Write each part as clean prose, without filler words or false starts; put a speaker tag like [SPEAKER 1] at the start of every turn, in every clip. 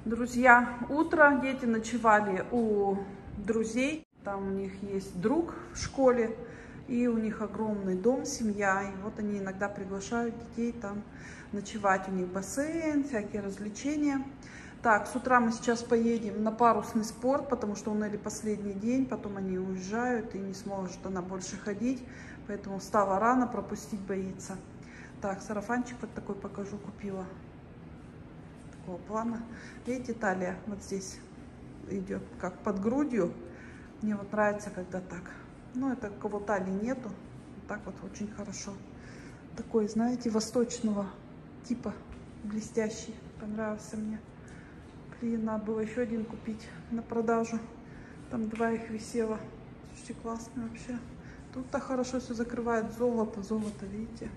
[SPEAKER 1] Друзья, утро. Дети ночевали у друзей. Там у них есть друг в школе. И у них огромный дом, семья. И вот они иногда приглашают детей там ночевать. У них бассейн, всякие развлечения. Так, с утра мы сейчас поедем на парусный спорт, потому что у Нелли последний день. Потом они уезжают и не сможет она больше ходить. Поэтому встала рано, пропустить боится. Так, сарафанчик вот такой покажу, купила. Такого плана. Видите, талия вот здесь идет как под грудью. Мне вот нравится, когда так. Ну, это у кого талии нету. Вот так вот очень хорошо. Такой, знаете, восточного типа, блестящий. Понравился мне. Блин, надо было еще один купить на продажу. Там два их висело. Слушайте, классно вообще. Тут-то хорошо все закрывает. Золото, золото, видите.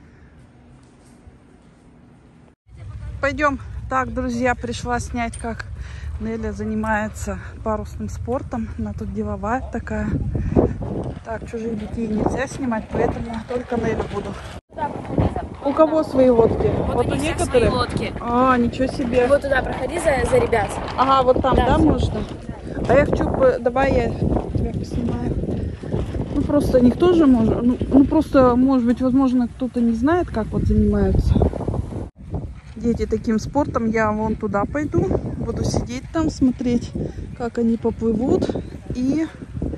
[SPEAKER 1] Пойдем. Так, друзья, пришла снять, как Неля занимается парусным спортом. Она тут деловая такая. Так, чужих детей нельзя снимать, поэтому только Нелю буду. У кого свои лодки?
[SPEAKER 2] Вот у некоторых лодки.
[SPEAKER 1] А, ничего себе.
[SPEAKER 2] Вот туда проходи за ребят.
[SPEAKER 1] Ага, вот там, да, можно? А я хочу, давай я тебя поснимаю. Ну, просто никто же может, ну, просто, может быть, возможно, кто-то не знает, как вот занимаются дети таким спортом. Я вон туда пойду, буду сидеть там, смотреть, как они поплывут, и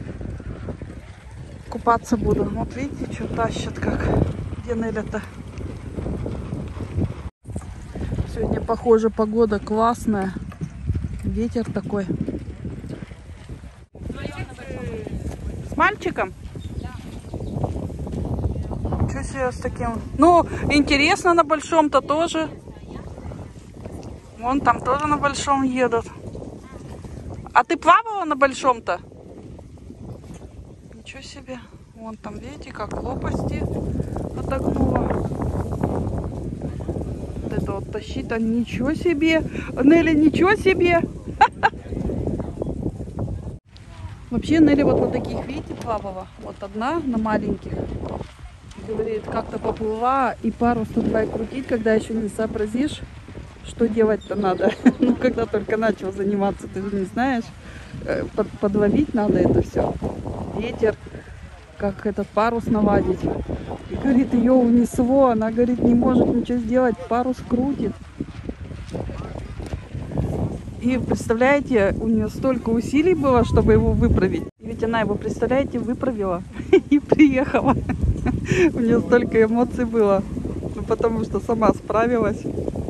[SPEAKER 1] купаться буду. Вот видите, что тащат, как. Где Неля-то? Сегодня, похоже, погода классная. Ветер такой. С мальчиком? Что себе с таким? Ну, интересно на большом-то тоже. Вон там тоже на большом едут. А ты плавала на большом-то? Ничего себе. Вон там, видите, как лопасти отогнула. Вот это вот тащит, а ничего себе. Нелли, ничего себе. Вообще Нелли вот на таких, видите, плавала. Вот одна на маленьких. Говорит, как-то поплыла и парус-то давай крутить, когда еще не сообразишь, что делать-то надо. Ну, когда только начал заниматься, ты же не знаешь. Подловить надо это все. Ветер, как этот парус наладить. И, говорит, ее унесло. Она, говорит, не может ничего сделать. Парус крутит. И, представляете, у нее столько усилий было, чтобы его выправить. И ведь она его, представляете, выправила и приехала. У нее столько эмоций было. Ну, потому что сама справилась.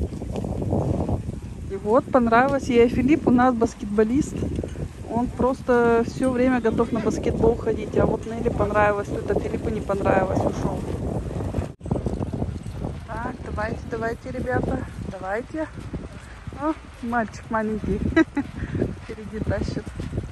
[SPEAKER 1] И вот, понравилось ей. Филипп у нас баскетболист. Он просто все время готов на баскетбол ходить. А вот Нелли понравилось. Тут а Филиппу не понравилось. Ушел. Так, давайте, давайте, ребята. Давайте. О, мальчик маленький. Впереди тащит.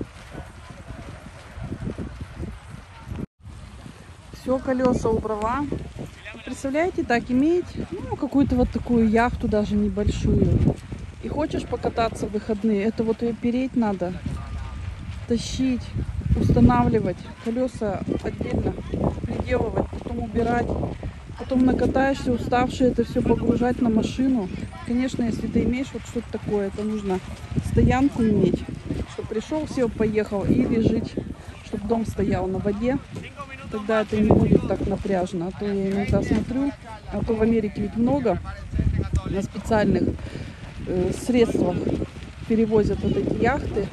[SPEAKER 1] Все, колеса убрала. Представляете, так иметь, ну, какую-то вот такую яхту даже небольшую. И хочешь покататься в выходные, это вот ее переть надо, тащить, устанавливать, колеса отдельно приделывать, потом убирать, потом накатаешься уставший, это все погружать на машину. Конечно, если ты имеешь вот что-то такое, это нужно стоянку иметь, чтобы пришел, сел, поехал, или жить, чтобы дом стоял на воде. Тогда это не будет так напряжно. А то я иногда смотрю, а то в Америке ведь много на специальных средствах перевозят вот эти яхты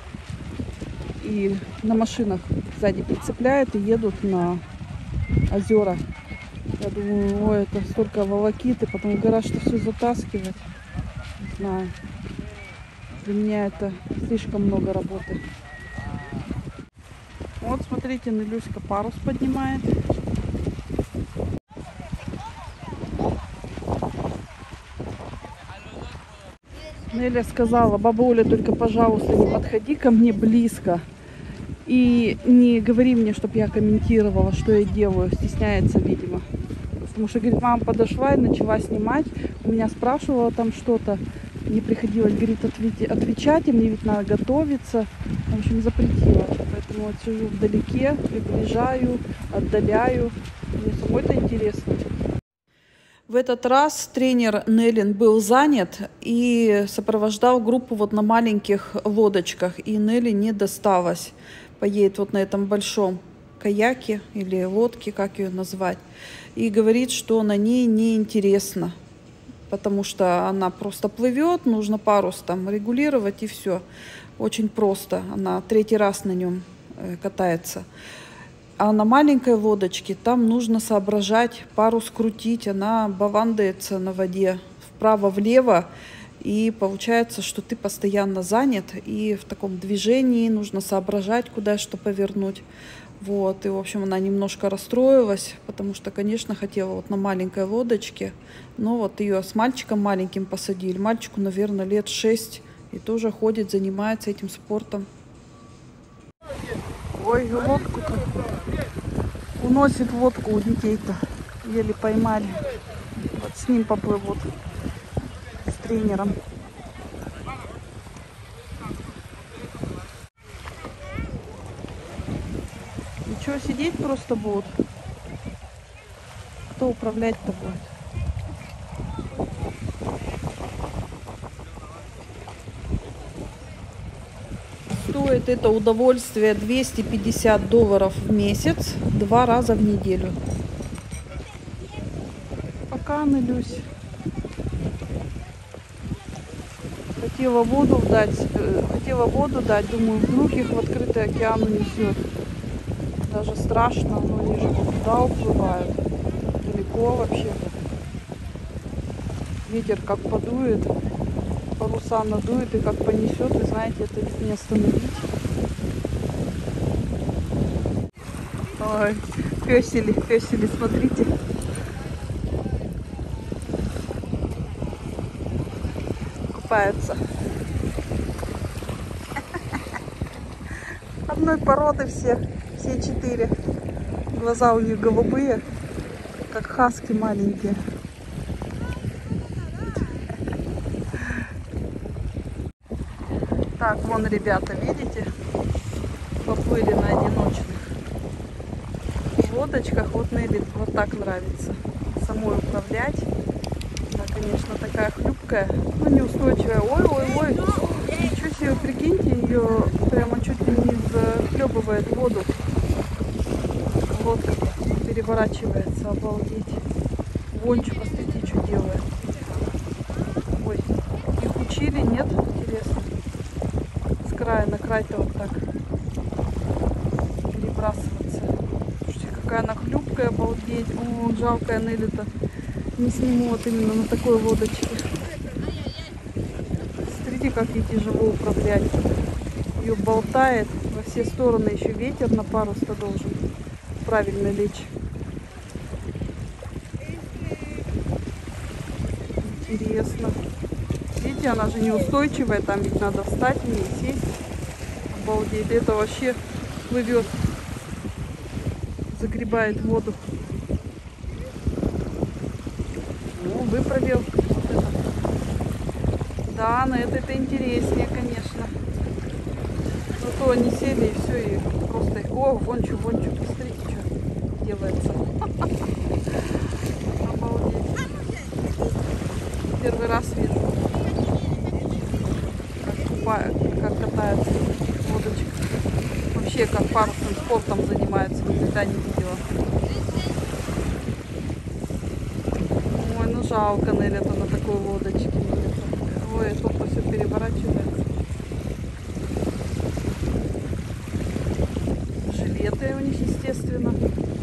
[SPEAKER 1] и на машинах сзади прицепляют и едут на озера. Я думаю, ой, это столько волокиты, потом в гараж-то все затаскивать. Не знаю. Для меня это слишком много работы. Вот, смотрите, Нелюська парус поднимает. Неля сказала: баба Оля, только, пожалуйста, не подходи ко мне близко. И не говори мне, чтобы я комментировала, что я делаю. Стесняется, видимо. Потому что, говорит, мама подошла и начала снимать. У меня спрашивала там что-то. Мне приходилось, говорит, отвечать, и мне ведь надо готовиться. В общем, запретила. Поэтому вот сижу вдалеке, приближаю, отдаляю. Мне самой это интересно. В этот раз тренер Неллин был занят и сопровождал группу вот на маленьких лодочках. И Нелли не досталось. Поедет вот на этом большом каяке или лодке, как ее назвать. И говорит, что на ней неинтересно, потому что она просто плывет, нужно парус там регулировать и все. Очень просто. Она третий раз на нем катается. А на маленькой лодочке там нужно соображать, парус крутить, она бавандается на воде вправо-влево, и получается, что ты постоянно занят, и в таком движении нужно соображать, куда что повернуть. Вот, и, в общем, она немножко расстроилась, потому что, конечно, хотела вот на маленькой лодочке, но вот ее с мальчиком маленьким посадили. Мальчику, наверное, лет 6, и тоже ходит, занимается этим спортом. Ой, лодку-то уносит лодку у детей-то. Еле поймали. Вот с ним поплывут. С тренером. И что, сидеть просто будут? Кто управлять-то будет? Стоит это удовольствие $250 в месяц, 2 раза в неделю. Пока нылюсь. Хотела воду дать, думаю, вдруг их в открытый океан унесет. Даже страшно, но они же туда уплывают. Далеко вообще-то. Ветер как подует. Паруса надует и как понесет, вы знаете, это ведь не остановить. Ой, песели, смотрите. Купаются. Одной породы все 4. Глаза у них голубые, как хаски маленькие. Так, вон ребята, видите, поплыли на одиночных лодочках. Вот Нелли вот так нравится самой управлять. Она, конечно, такая хлюпкая, но неустойчивая. Ой, ничего себе, прикиньте, ее прямо чуть ли не захлебывает воду. Лодка переворачивается, обалдеть. Вончу, посмотрите, что делает. Ой, их учили, нет? Интересно. Края на край-то вот так перебрасываться. Слушайте, какая она хлюпкая, обалдеть. О, жалкая Нелли-то. Не сниму вот именно на такой лодочке. Смотрите, как ей тяжело управлять. Ее болтает во все стороны. Еще ветер на парус-то должен правильно лечь. Интересно. Видите, она же неустойчивая, там ведь надо встать в ней, сесть. Обалдеть, это вообще плывет, загребает воду. Ну, выправил. Вот это. Да, на это интереснее, конечно. Зато они сели и все, и просто их... О, вончу, посмотрите, что делается. Обалдеть. Первый раз вижу. Как катается лодочка. Вообще, как парусным спортом занимается, никогда не видела. Ой, ну жалко Нелли-то на такой лодочке. Ой, только все переворачивается. Жилеты у них, естественно.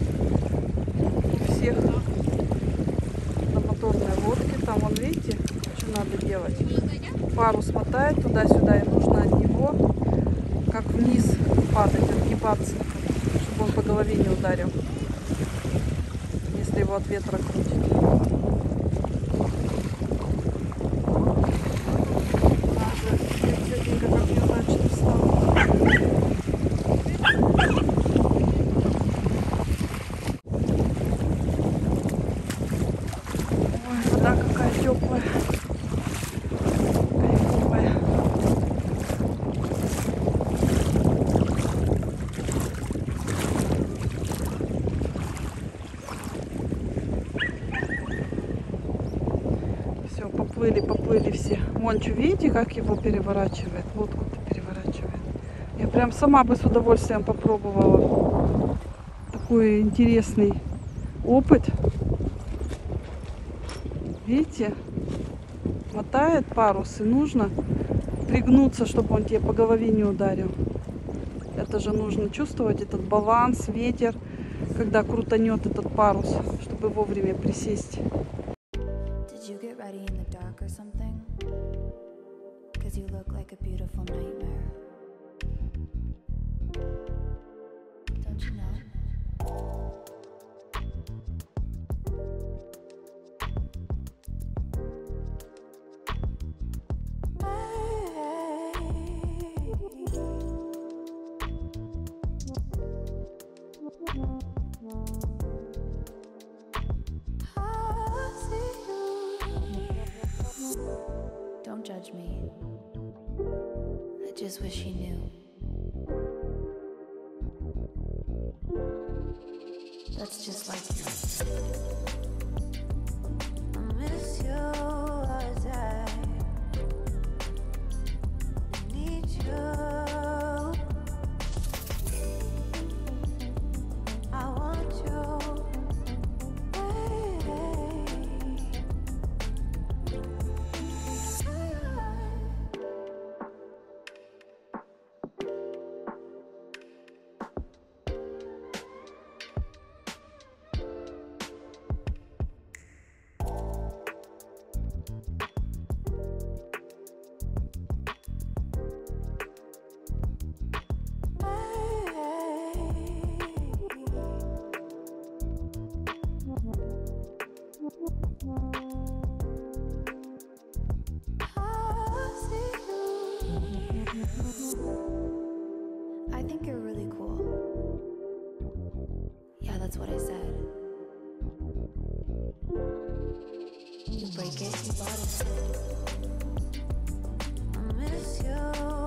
[SPEAKER 1] У всех на моторной лодке. Там, вон, видите, что надо делать? Парус мотает туда-сюда, и нужно от него как вниз падать, отгибаться, чтобы он по голове не ударил, если его от ветра крутит. Тетенька как неудачно встала. Ой, вода какая теплая. были все. Вон, что, видите, как его переворачивает? Лодку-то переворачивает. Я прям сама бы с удовольствием попробовала. Такой интересный опыт. Видите? Мотает парус, и нужно пригнуться, чтобы он тебе по голове не ударил. Это же нужно чувствовать, этот баланс, ветер, когда крутанет этот парус, чтобы вовремя присесть.
[SPEAKER 3] Don't judge me. I just wish he knew. That's just like you. I miss you as I need you. I want you. I think you're really cool. Yeah, that's what I said. You break it, you bought it. I miss you.